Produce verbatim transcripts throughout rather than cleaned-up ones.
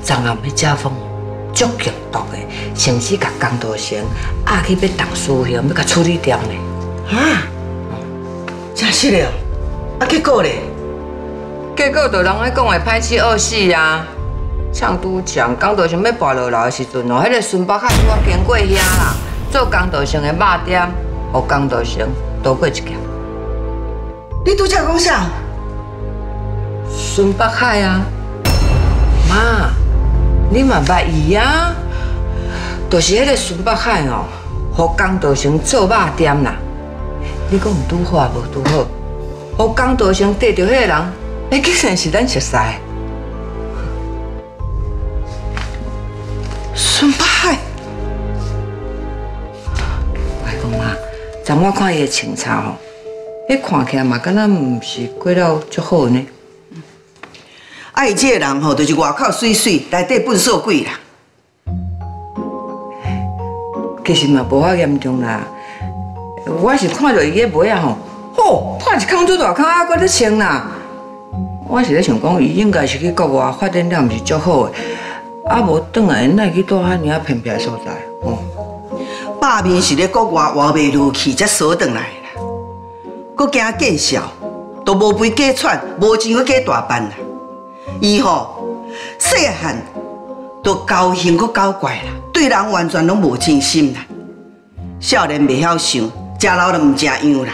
昨暗迄家风足剧毒的，甚至甲江道成押去要当师兄，要甲处理掉呢。 啊？真是的哦。啊，结果咧？ 结果就人咧讲的歹死恶死啊！唱拄讲江道成要跋落楼的时阵哦，迄个孙北海拄啊经过遐啦，做江道成的肉店，互江道成逃过一劫。 你拄则讲啥？ 孙北海啊，妈，你嘛捌伊啊？就是迄个孙北海哦，互江道成做肉店啦。你讲有拄好无拄好？互江道成缀着迄个人，哎，竟然是咱熟识。 孙北海， 我讲妈，昨我看伊的穿插吼，迄看起来嘛，敢若毋是过了足好呢。 啊，伊这个人吼，就是外口水水，内底粪扫鬼啦。 其实嘛，无遐严重啦。我是看到伊个尾啊吼，吼，拍一空出大空啊，搁咧穿啦。我是咧想讲，伊应该是去国外发展了，毋是足好的。啊，无转来，哪会去住遐尔偏僻的所在？哦， 百面是咧国外活袂落去，才锁转来啦。搁惊见笑，都无肥假喘，无钱去假大办啦。伊吼细汉都高兴搁搞怪啦，对人完全拢无真心啦。少年袂晓想，食老就毋食样啦。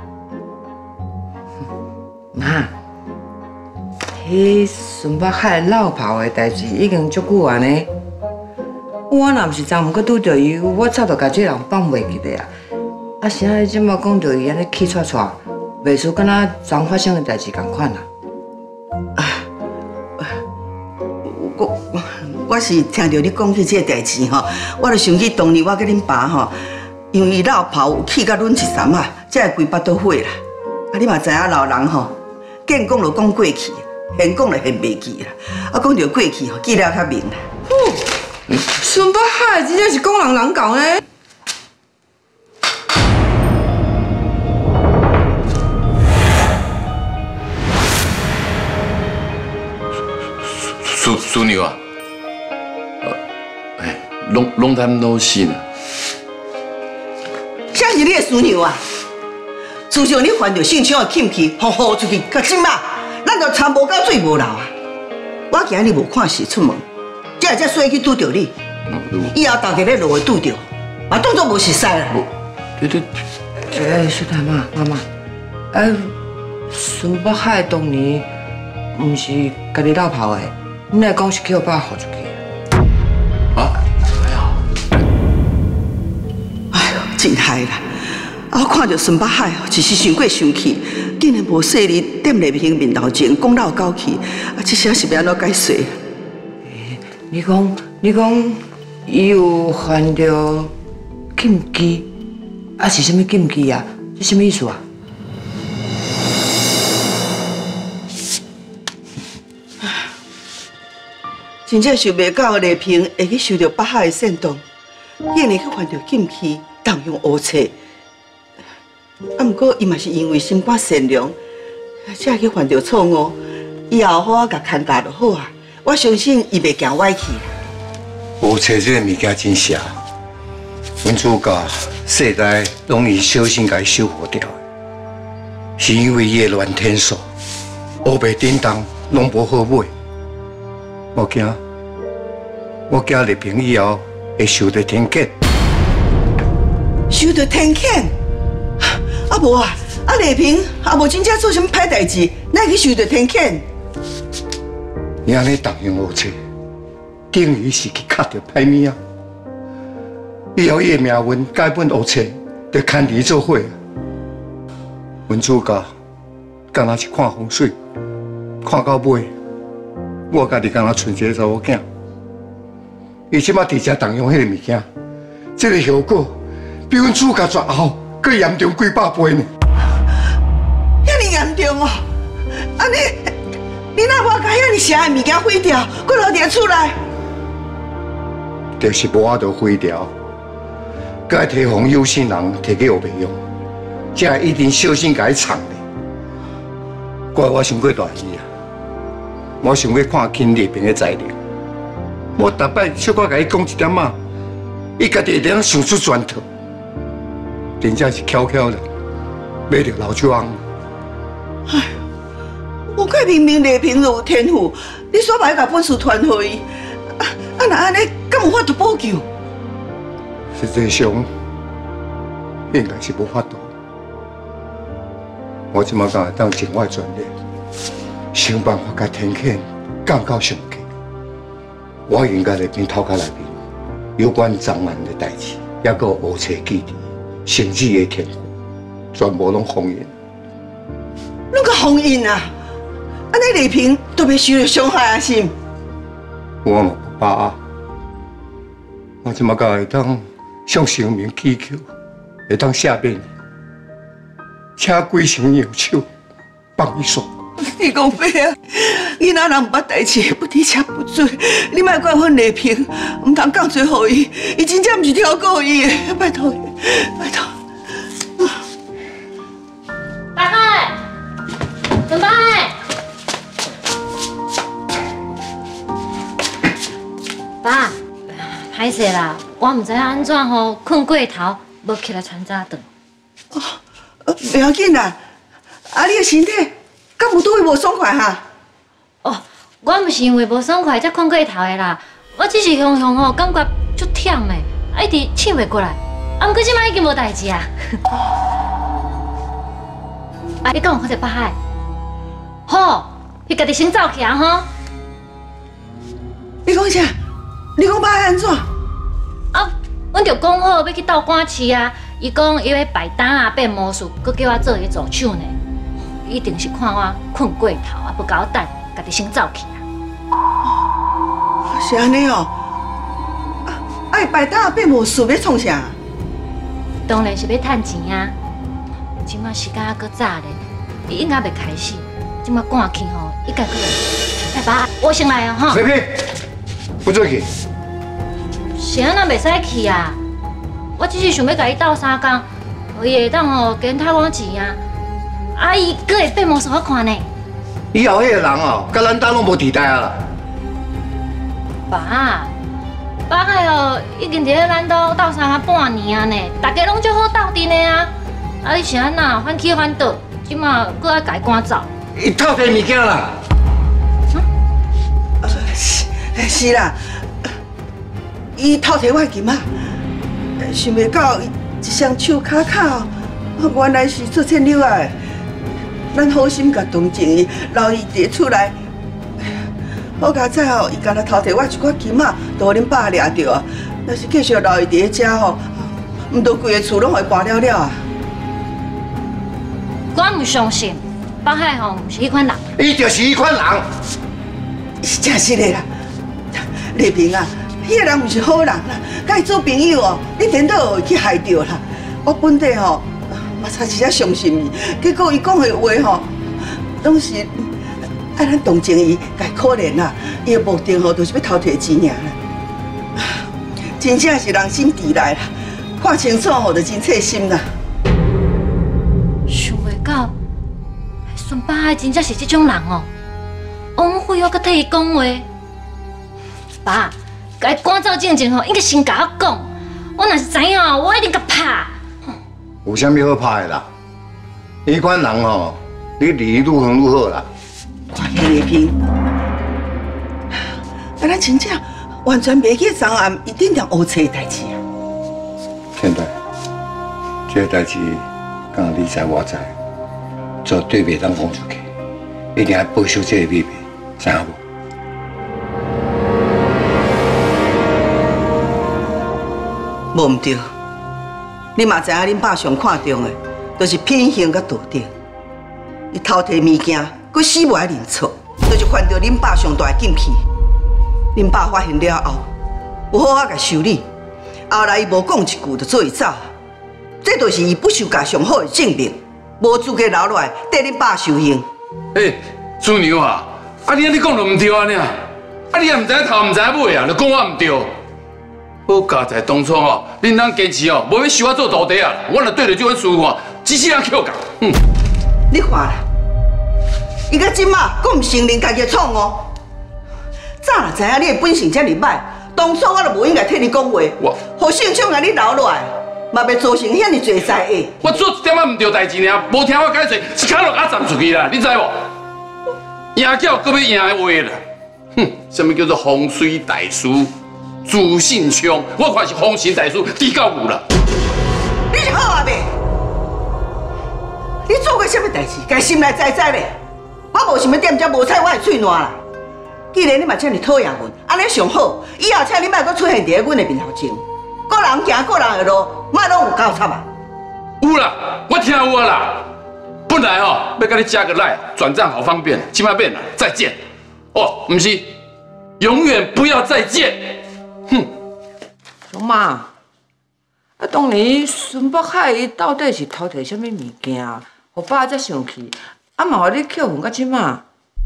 妈。迄孙北海落跑的代志已经足久啊呢。我若毋是昨昏搁拄着伊，我早就甲这人放袂记咧啊。啊，啥你即马讲到伊安尼气喘喘，袂输敢若昨发生的代志共款啦。 啊，我我是听到你讲起这个代志吼，我就想起当年我甲恁爸吼，因为伊落跑有气甲软一衫啊，才会规巴都火啦。啊，你嘛知影老人吼，见讲就讲过去。现讲就现袂记啦，啊，讲到过去吼，记了较明啦。 哦，孙北海真正是讲人人讲呢。 苏苏牛啊，呃，哎，long long time no see 呢。 啥是你的孙牛啊？自从你犯着性侵的禁忌，互呼出去，到即马。咱就差无到水无流啊！我今日无看时出门，才会才所以去拄着你。以后大家咧路会拄着，嘛当作无熟悉啦。 对对。 哎，小太妈，妈妈，哎，孙北海当年毋是家己落跑的，你来讲是叫我爸呼出去的。啊？哎呀！ 哎呦，真害啦！啊，我看到孙北海哦，就是想过想去。竟然无细日踮咧面面头前讲闹狗去，啊！这些是要安怎解释？ 你讲，你讲，伊有犯着禁忌，啊是啥物禁忌啊？这什么意思啊？ 真正想袂到丽萍会去受到北海的煽动，竟然去犯着禁忌，动用乌册。啊，不过伊嘛是因为心肝善良，才去犯着错误。以后好好甲看待就好啊。我相信伊袂行歪去。 乌册这个物件真邪，阮主角世代拢以小心甲伊守护掉，是因为伊的乱天数，乌白叮当拢无好买。我惊，我惊丽萍以后会受到天谴。 受到天谴？啊无啊，啊丽萍啊无真正做什么歹代志，哪会去受到天谴？ 你安尼动用乌册，等于是去卡着歹物啊！以后伊的命运改本乌册，就牵离做伙啊！阮主角敢若是看风水，看到尾，我家己敢若剩一个查某囝。伊即马直接动用迄个物件，这个效果比阮主角绝后更严重几百倍呢！ 遐尼严重哦！安尼，你哪无甲遐尼邪的物件毁掉，搁留伫厝内？ 就是无法度毁掉，该提防有心人摕去学袂用，才会一定小心甲伊藏咧。怪我想过大意啊！我想要看清丽萍的材料， 我逐摆小可甲伊讲一点仔，伊家己会当想出全套，真正是巧巧的买着老酒翁。 哎，我看明明丽萍有天赋，你煞歹甲本事传给伊，啊啊那安尼，敢有法度补救？ 实际上，应该是无法度。我即马敢会当尽我全力，想办法甲天谴降到上低。我应该来边头壳内面有关张安的代志，还有乌车基地、成绩的天赋，全部拢封印。 拢个封印啊！安尼丽萍都袂受到伤害啊，是？ 我嘛不怕，我即马敢会当向神明祈求，会当赦免，请鬼神摇手帮伊说。 你讲白啊，囡仔人毋捌代志，不知车不追，你莫怪阮丽萍，毋通讲做互伊，伊真正毋是挑故意的，拜托，拜托。 大海，陈大海，爸，歹势啦，我毋知影安怎吼，困过头，无起来穿早顿。 哦，袂要紧啦，啊，你的身体。敢有对伊无爽快哈？ 哦，我毋是因为无爽快才困过头的啦，我只是雄雄吼感觉足忝的，啊一直醒袂过来，啊，毋过即摆已经无代志啊。啊，你敢有看到北海？好，你家己先走起啊吼。 你讲啥？你讲北海安怎？ 啊，阮着讲好要去斗赶市啊，伊讲伊要摆单啊变魔术，佮叫我做伊助手呢。一定是看我困过头啊，不甲我等，家己先走去啊。 是安尼哦。啊，哎，摆摊变魔术要创啥？ 当然是要趁钱啊。即马时间还阁早咧，伊应该袂开始。即马赶去吼，应该阁会。哎，爸，我先来啊，吼。 随便，不准去。 是安那袂使去啊？我只是想要甲伊斗相共，伊会当吼跟他我钱啊。阿姨，阁会变魔术我看呢。 以后迄个人哦，甲咱家拢无地带啊啦。 爸，爸海哦，已经伫咧咱兜斗相共半年啊呢，大家拢足好斗阵的啊。啊，你是安那反起反倒，即马阁爱家赶走。 伊偷摕物件啦。 呃，是是啦，伊偷摕我的金仔，想袂到伊一双手卡卡哦，原来是做菜鸟啊。咱好心甲同情伊，留伊伫厝内。好佳哉哦，伊干那偷摕我一寡金仔，都互恁爸掠着啊。若是继续留伊伫咧遮吼，毋都规个厝拢互伊搬了了啊！ 我唔相信，北海吼唔是迄款人。 伊就是迄款人。 是真实的啦，丽萍啊，迄个人毋是好人啦，甲伊做朋友哦，你颠倒会去害着啦。我本地吼。我差一只相信伊，结果伊讲的话吼，拢是爱咱同情伊，甲伊可怜啦。伊的目的吼，就是要偷摕钱尔啦。真正是人心地来啦，看清楚吼，就真切心啦。 想袂到，孙北海真正是这种人哦。王慧我搁替伊讲话，爸，甲伊赶走之前吼，应该先甲我讲。我若是知影，我一定甲拍。 有啥物好拍的啦？伊款人吼，你离愈远愈好啦。 哇，丽萍，啊，咱真正完全袂记昨暗伊顶条乌车的代志啊！ 天台，这个代志，敢你知我知，绝对袂当讲出去，一定要保守这个秘密，知影无？ 无毋对。你嘛知影，恁爸上看重的，就是品行甲道德。伊偷摕物件，佮死袂爱认错，就是犯着恁爸上大的禁忌。恁爸发现了后，有好好甲修理，后来伊无讲一句就做伊走，这就是伊不守家上好的证明，无资格留落来缀恁爸受刑。 哎，主娘啊，啊你安尼讲就唔对啊呢，啊你也唔知头唔知尾啊，就讲我唔对。好佳哉当初哦，恁当坚持哦，无要收我做徒弟啊，我若对着这款师傅，只世人扣教。嗯， 你看啦，伊到即马，佫唔承认家己的错误。 早就知影你的本性这么歹，当初我就无应该替你讲话， 我， 互姓张甲你留落来，嘛袂造成遐尼侪灾祸。 我做一点仔唔对代志尔，无听我解释，一脚就甲站出去啦，你知无？赢叫搁要赢的话啦，哼，什么叫做风水大师？自信枪，我看是风水大师低到有啦。 你是好阿伯，你做过什么代志？该心内知知咧。我无想要踮遮无采我的喙烂啦。既然你嘛这么讨厌阮，安尼上好，以后请你莫搁出现伫阮的面头前。个人行个人的路，莫拢有交叉啊。 有啦，我听有啊啦。本来吼、哦、要甲你加个赖，转账好方便，今麦变了，再见。哦，不是，永远不要再见。哼， 小妈，啊，当年孙北海伊到底是偷摕什么物件，互爸才生气，啊嘛互你扣分到即马？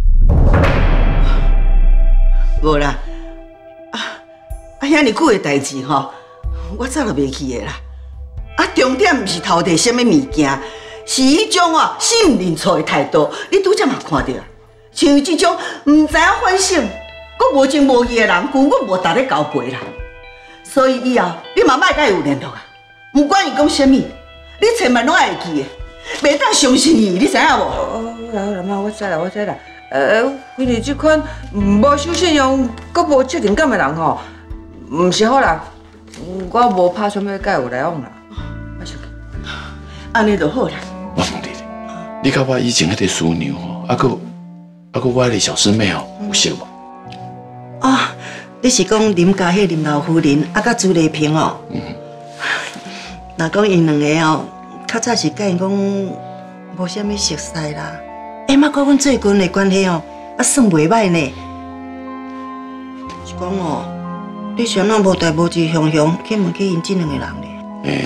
无啦，啊啊，遐尼久的代志吼，我早就袂记的啦。啊，重点毋是偷摕什么物件，是迄种哦信认错的态度，你拄则嘛看到啊。像伊这种毋知影反省，佮无情无义的人，根本无值咧交陪啦。所以以后你嘛莫甲伊有联络啊。毋管伊讲什么，你千万拢爱记的，袂当相信伊，你知影无？ 哦，好啦妈，我知啦，我知啦。呃，因为这款无守信用、佮无责任感的人吼，毋是好人。我无打算要甲有来往啦。我生气。 安尼就好啦。 我问你，你甲我以前迄个师娘吼，啊佮啊佮我迄个小师妹吼，有熟无？ 哦，你是讲林家迄林老夫人，啊，甲朱丽萍哦。嗯。若讲因两个哦，较早是甲因讲无啥物熟识啦。哎，莫讲阮最近的关系哦，啊算袂歹呢。是讲哦，你谁人无代无志雄雄去问起因这两个人呢？ 诶，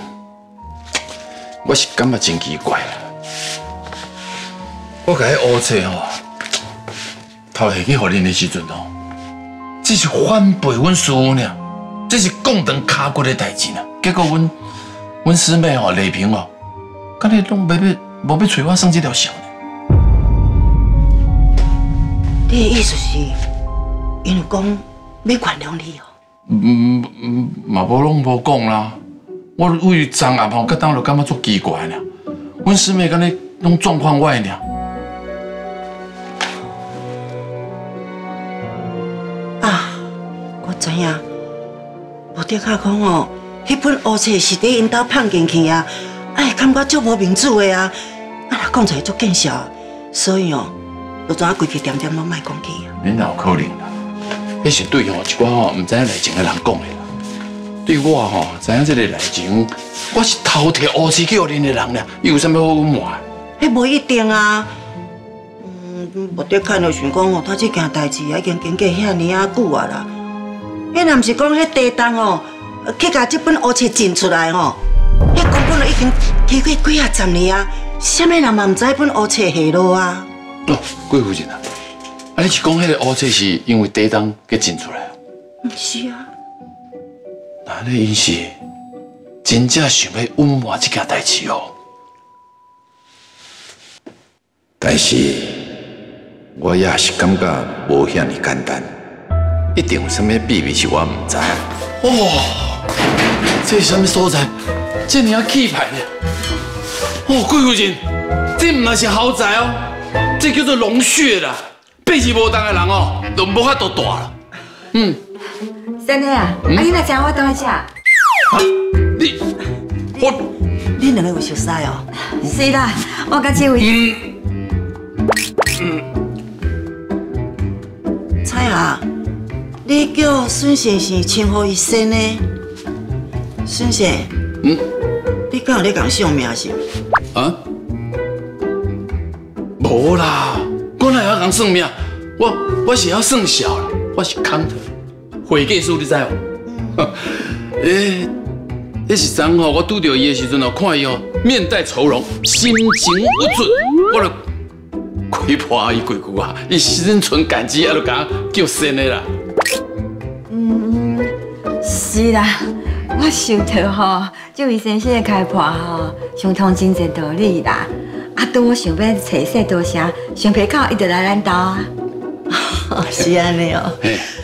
我是感觉真奇怪啦。我甲迄乌册吼，头下去互恁的时阵吼，只是反背阮师傅尔，这是讲长卡骨的代志啦。结果阮阮师妹吼丽萍哦，敢你拢要要无要找我算这条潲呢？ 你的意思是，因为讲要原谅你哦？ 嗯嗯，嘛无拢无讲啦。我为昨暗吼，甲当就感觉足奇怪呢。阮师妹敢你拢状况外呢。 啊，我知影，无得卡讲哦，迄本乌册是伫因兜放进去啊，哎，感觉足无面子的啊，啊，若讲出来足见笑，所以哦，就怎啊规矩点点拢莫讲起啊。 你哪有可能啦？迄是对吼一寡吼唔知影内情的人讲的啦。对我吼知影这个内情，我是偷摕乌册去互恁的人啦，伊有啥物好隐瞒？ 迄无一定啊。嗯，无得看就想讲哦，他这件代志已经经过遐尼啊久啊啦。迄若毋是讲迄地当哦，去甲这本乌册印出来吼，迄根本就已经经过几啊十年啊，啥物人嘛毋知本乌册下落啊。 哦，贵夫人啊，啊你是讲迄个乌册是因为地当给印出来啊？ 毋是啊。 那你因是真正想要隐瞒这件代志哦？但是我也是感觉无遐尼简单，一定有啥物秘密是我唔知。哦，这是啥物所在？这么啊气派呢？哦，贵夫人，这唔係是豪宅哦，这叫做龙穴啦。八字无当的人哦，都无法度大啦。嗯。 真的啊，啊你若知我倒去啊？ 你我你两个有熟识哦？ 是啦，我甲这位。 嗯嗯。彩霞，你叫孙先生称呼伊先呢？孙先，嗯，你敢有咧共相命是？ 啊？无啦，我哪会晓共算命？我我是要算小啦，我是康特。会计师，你知无？诶，迄时阵吼，我拄到伊的时阵哦，看伊哦面带愁容，心情不准，我就亏破伊几句啊，伊心存感激，啊，就甲我叫先的啦。 嗯，是啦，我想到吼，这位先生的开破吼，相通真侪道理啦。啊，当我想要找说多声，想袂到伊就来咱兜啊。 是安尼哦。